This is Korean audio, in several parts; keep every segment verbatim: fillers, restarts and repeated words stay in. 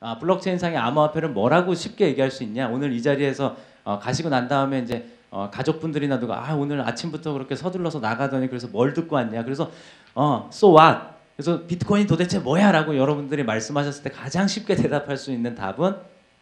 아, 블록체인상의 암호화폐를 뭐라고 쉽게 얘기할 수 있냐? 오늘 이 자리에서 어, 가시고 난 다음에 이제 어, 가족분들이나 누가 아 오늘 아침부터 그렇게 서둘러서 나가더니 그래서 뭘 듣고 왔냐? 그래서 어 so what? 그래서 비트코인 도대체 뭐야?라고 여러분들이 말씀하셨을 때 가장 쉽게 대답할 수 있는 답은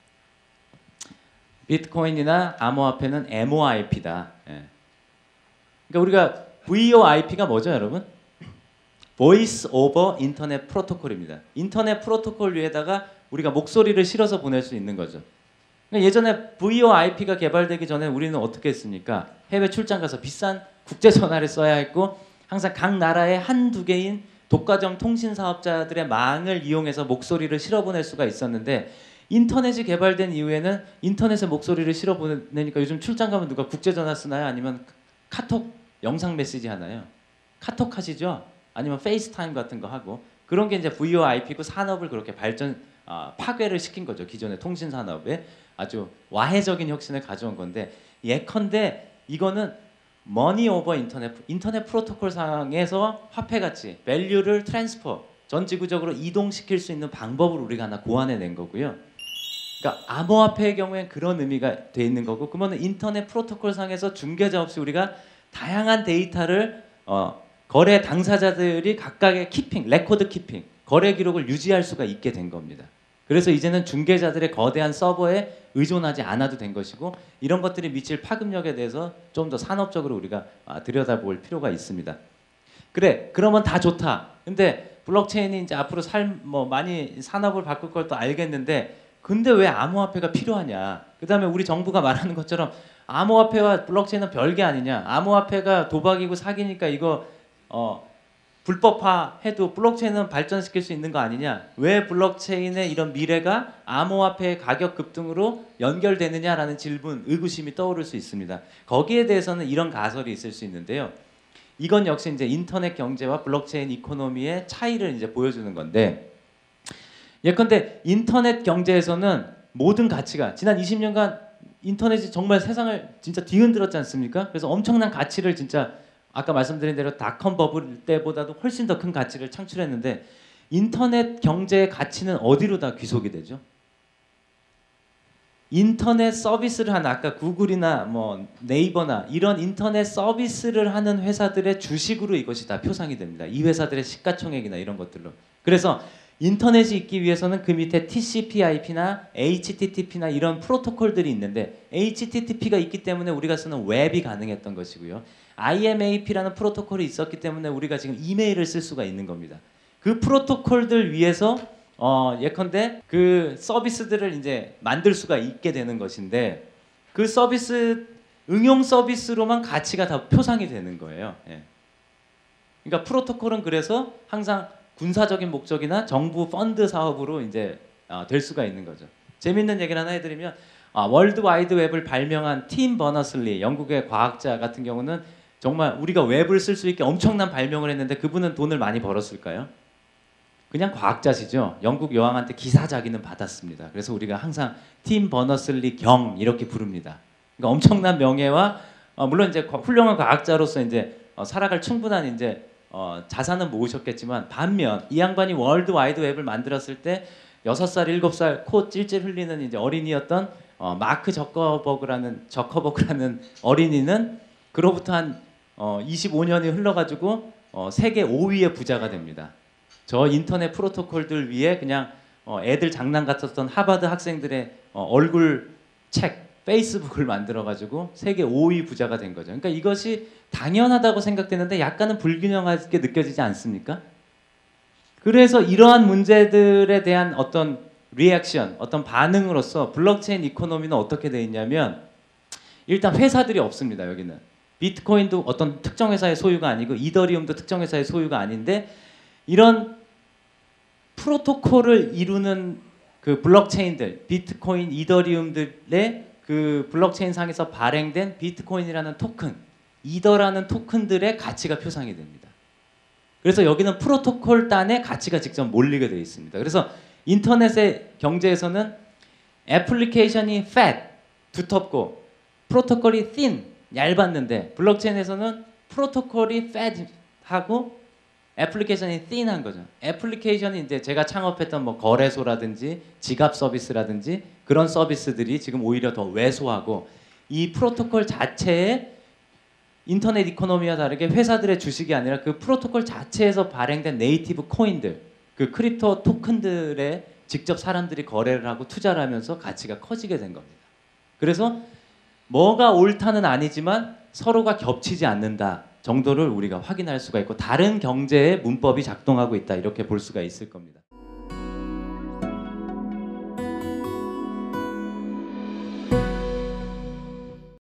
비트코인이나 암호화폐는 엠오아이피다. 예. 그러니까 우리가 브이오아이피가 뭐죠, 여러분? Voice over Internet Protocol입니다. 인터넷 프로토콜 위에다가 우리가 목소리를 실어서 보낼 수 있는 거죠. 그러니까 예전에 브이오아이피가 개발되기 전에 우리는 어떻게 했습니까? 해외 출장 가서 비싼 국제 전화를 써야 했고 항상 각 나라의 한두 개인 독과점 통신 사업자들의 망을 이용해서 목소리를 실어보낼 수가 있었는데 인터넷이 개발된 이후에는 인터넷에 목소리를 실어보내니까 요즘 출장 가면 누가 국제 전화 쓰나요? 아니면 카톡 영상 메시지 하나요? 카톡 하시죠? 아니면 페이스타임 같은 거 하고 그런 게 이제 브이오아이피고 산업을 그렇게 발전 어, 파괴를 시킨 거죠. 기존의 통신 산업에 아주 와해적인 혁신을 가져온 건데 예컨대 이거는 머니 오버 인터넷 인터넷 프로토콜 상에서 화폐같이 밸류를 트랜스퍼 전 지구적으로 이동시킬 수 있는 방법을 우리가 하나 고안해낸 거고요. 그러니까 암호화폐의 경우엔 그런 의미가 돼 있는 거고 그러면 인터넷 프로토콜 상에서 중개자 없이 우리가 다양한 데이터를 어, 거래 당사자들이 각각의 키핑, 레코드 키핑, 거래 기록을 유지할 수가 있게 된 겁니다. 그래서 이제는 중개자들의 거대한 서버에 의존하지 않아도 된 것이고 이런 것들이 미칠 파급력에 대해서 좀 더 산업적으로 우리가 들여다볼 필요가 있습니다. 그래, 그러면 다 좋다. 근데 블록체인이 이제 앞으로 살, 뭐 많이 산업을 바꿀 걸 또 알겠는데 근데 왜 암호화폐가 필요하냐? 그 다음에 우리 정부가 말하는 것처럼 암호화폐와 블록체인은 별개 아니냐? 암호화폐가 도박이고 사기니까 이거 어, 불법화해도 블록체인은 발전시킬 수 있는 거 아니냐? 왜 블록체인의 이런 미래가 암호화폐의 가격 급등으로 연결되느냐라는 질문, 의구심이 떠오를 수 있습니다. 거기에 대해서는 이런 가설이 있을 수 있는데요. 이건 역시 이제 인터넷 경제와 블록체인 이코노미의 차이를 이제 보여주는 건데, 예컨대 인터넷 경제에서는 모든 가치가 지난 이십 년간 인터넷이 정말 세상을 진짜 뒤흔들었지 않습니까? 그래서 엄청난 가치를 진짜 아까 말씀드린 대로 닷컴 버블 때보다도 훨씬 더 큰 가치를 창출했는데 인터넷 경제의 가치는 어디로 다 귀속이 되죠? 인터넷 서비스를 하는 아까 구글이나 뭐 네이버나 이런 인터넷 서비스를 하는 회사들의 주식으로 이것이 다 표상이 됩니다. 이 회사들의 시가총액이나 이런 것들로. 그래서 인터넷이 있기 위해서는 그 밑에 티씨피/아이피나 에이치티티피나 이런 프로토콜들이 있는데 에이치티티피가 있기 때문에 우리가 쓰는 웹이 가능했던 것이고요. 아이엠에이피라는 프로토콜이 있었기 때문에 우리가 지금 이메일을 쓸 수가 있는 겁니다. 그 프로토콜들 위해서 어, 예컨대 그 서비스들을 이제 만들 수가 있게 되는 것인데 그 서비스 응용 서비스로만 가치가 다 표상이 되는 거예요. 예. 그러니까 프로토콜은 그래서 항상 군사적인 목적이나 정부 펀드 사업으로 이제 어, 될 수가 있는 거죠. 재밌는 얘기를 하나 해드리면 어, 월드 와이드 웹을 발명한 팀 버너슬리 영국의 과학자 같은 경우는 정말 우리가 웹을 쓸 수 있게 엄청난 발명을 했는데 그분은 돈을 많이 벌었을까요? 그냥 과학자시죠. 영국 여왕한테 기사자기는 받았습니다. 그래서 우리가 항상 팀 버너슬리 경 이렇게 부릅니다. 그러니까 엄청난 명예와 어, 물론 이제 훌륭한 과학자로서 이제 어, 살아갈 충분한 이제 어, 자산은 모으셨겠지만 반면 이 양반이 월드 와이드 웹을 만들었을 때 여섯 살, 일곱 살 코 찔찔 흘리는 이제 어린이였던 어, 마크 저커버그라는 저커버그라는 어린이는 그로부터 한 어, 이십오 년이 흘러가지고 어, 세계 오 위의 부자가 됩니다. 저 인터넷 프로토콜들 위에 그냥 어, 애들 장난 같았던 하버드 학생들의 어, 얼굴 책, 페이스북을 만들어가지고 세계 오 위 부자가 된 거죠. 그러니까 이것이 당연하다고 생각되는데 약간은 불균형하게 느껴지지 않습니까? 그래서 이러한 문제들에 대한 어떤 리액션, 어떤 반응으로서 블록체인 이코노미는 어떻게 되어 있냐면 일단 회사들이 없습니다. 여기는 비트코인도 어떤 특정 회사의 소유가 아니고 이더리움도 특정 회사의 소유가 아닌데 이런 프로토콜을 이루는 그 블록체인들, 비트코인, 이더리움들의 그 블록체인 상에서 발행된 비트코인이라는 토큰, 이더라는 토큰들의 가치가 표상이 됩니다. 그래서 여기는 프로토콜 단의 가치가 직접 몰리게 되어 있습니다. 그래서 인터넷의 경제에서는 애플리케이션이 fat, 두텁고 프로토콜이 thin, 얇았는데 블록체인에서는 프로토콜이 fat하고 애플리케이션이 띵한 거죠. 애플리케이션이 이제 제가 창업했던 뭐 거래소라든지 지갑 서비스라든지 그런 서비스들이 지금 오히려 더 왜소하고 이 프로토콜 자체에 인터넷 이코노미와 다르게 회사들의 주식이 아니라 그 프로토콜 자체에서 발행된 네이티브 코인들, 그 크립토 토큰들에 직접 사람들이 거래를 하고 투자를 하면서 가치가 커지게 된 겁니다. 그래서 뭐가 옳다는 아니지만 서로가 겹치지 않는다 정도를 우리가 확인할 수가 있고 다른 경제의 문법이 작동하고 있다 이렇게 볼 수가 있을 겁니다.